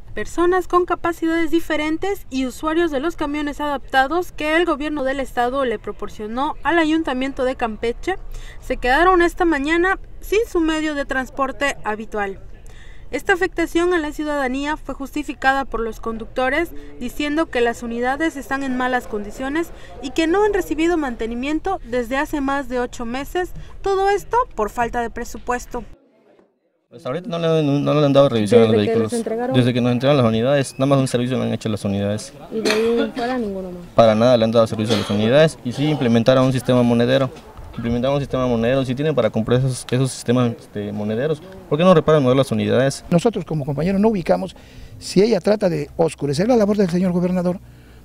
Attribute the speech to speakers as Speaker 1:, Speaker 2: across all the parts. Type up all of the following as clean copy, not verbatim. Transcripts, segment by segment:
Speaker 1: Personas con capacidades diferentes y usuarios de los camiones adaptados que el gobierno del estado le proporcionó al Ayuntamiento de Campeche se quedaron esta mañana sin su medio de transporte habitual. Esta afectación a la ciudadanía fue justificada por los conductores, diciendo que las unidades están en malas condiciones y que no han recibido mantenimiento desde hace más de 8 meses, todo esto por falta de presupuesto.
Speaker 2: Pues ahorita no le han dado revisión a los vehículos. Desde que nos entregaron las unidades, nada más un servicio le han hecho a las unidades.
Speaker 3: ¿Y de ahí fuera ninguno más?
Speaker 2: Para nada le han dado servicio a las unidades y sí implementaron un sistema monedero. Si tienen para comprar esos sistemas monederos, ¿por qué no reparan mejor las unidades?
Speaker 4: Nosotros como compañeros no ubicamos si ella trata de oscurecer la labor del señor gobernador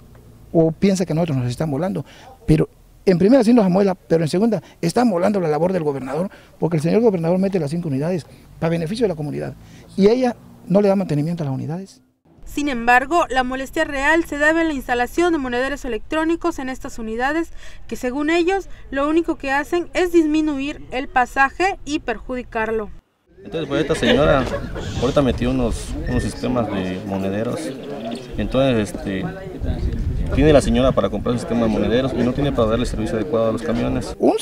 Speaker 4: o piensa que nosotros nos están volando, pero en primera sí nos amuela, pero en segunda está molando la labor del gobernador, porque el señor gobernador mete las 5 unidades para beneficio de la comunidad y ella no le da mantenimiento a las unidades.
Speaker 1: Sin embargo, la molestia real se debe a la instalación de monederos electrónicos en estas unidades que, según ellos, lo único que hacen es disminuir el pasaje y perjudicarlo.
Speaker 2: Entonces, pues esta señora ahorita metió unos sistemas de monederos, entonces tiene la señora para comprar sistemas de monederos y no tiene para darle servicio adecuado a los camiones.
Speaker 4: Un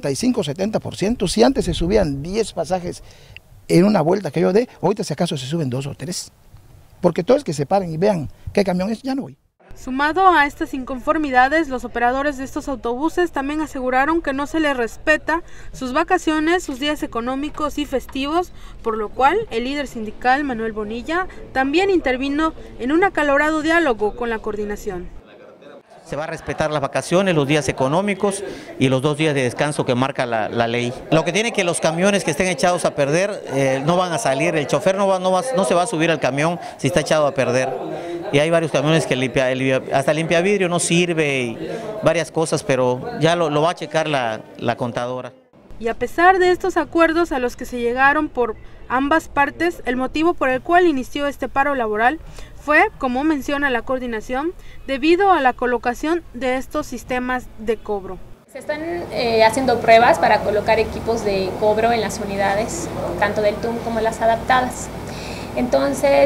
Speaker 4: 65-70%, si antes se subían 10 pasajes en una vuelta que yo dé, ahorita si acaso se suben 2 o 3. Porque todos que se paren y vean qué camión es, ya no voy.
Speaker 1: Sumado a estas inconformidades, los operadores de estos autobuses también aseguraron que no se les respeta sus vacaciones, sus días económicos y festivos, por lo cual el líder sindical Manuel Bonilla también intervino en un acalorado diálogo con la coordinación.
Speaker 5: Se va a respetar las vacaciones, los días económicos y los 2 días de descanso que marca la ley. Lo que tiene que los camiones que estén echados a perder no van a salir, el chofer no se va a subir al camión si está echado a perder. Y hay varios camiones que hasta limpia vidrio no sirve y varias cosas, pero ya lo va a checar la contadora.
Speaker 1: Y a pesar de estos acuerdos a los que se llegaron por ambas partes, el motivo por el cual inició este paro laboral fue, como menciona la coordinación, debido a la colocación de estos sistemas de cobro.
Speaker 6: Se están haciendo pruebas para colocar equipos de cobro en las unidades, tanto del TUM como las adaptadas. Entonces,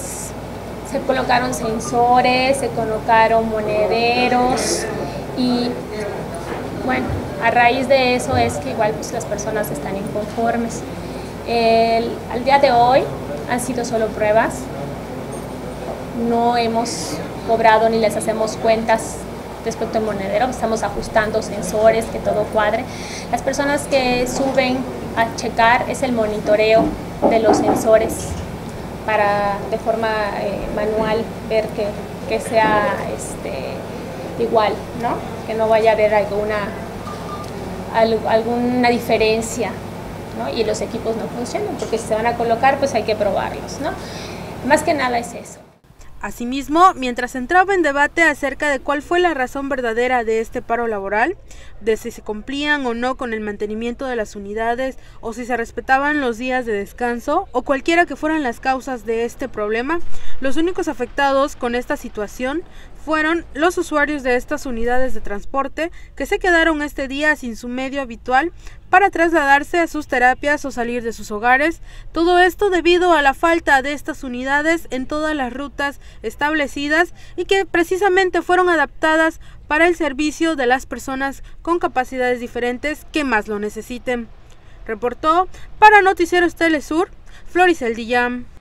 Speaker 6: se colocaron sensores, se colocaron monederos y, bueno, a raíz de eso es que igual pues, las personas están inconformes. Al día de hoy han sido solo pruebas. No hemos cobrado ni les hacemos cuentas respecto al monedero, estamos ajustando sensores, que todo cuadre. Las personas que suben a checar es el monitoreo de los sensores para de forma manual ver que sea igual, ¿no? Que no vaya a haber alguna diferencia, ¿no? Y los equipos no funcionan, porque si se van a colocar pues hay que probarlos, ¿no? Más que nada es eso.
Speaker 1: Asimismo, mientras entraba en debate acerca de cuál fue la razón verdadera de este paro laboral, de si se cumplían o no con el mantenimiento de las unidades, o si se respetaban los días de descanso, o cualquiera que fueran las causas de este problema, los únicos afectados con esta situación fueron los usuarios de estas unidades de transporte que se quedaron este día sin su medio habitual para trasladarse a sus terapias o salir de sus hogares, todo esto debido a la falta de estas unidades en todas las rutas establecidas y que precisamente fueron adaptadas para el servicio de las personas con capacidades diferentes que más lo necesiten. Reportó para Noticieros Telesur, Floricel Dillán.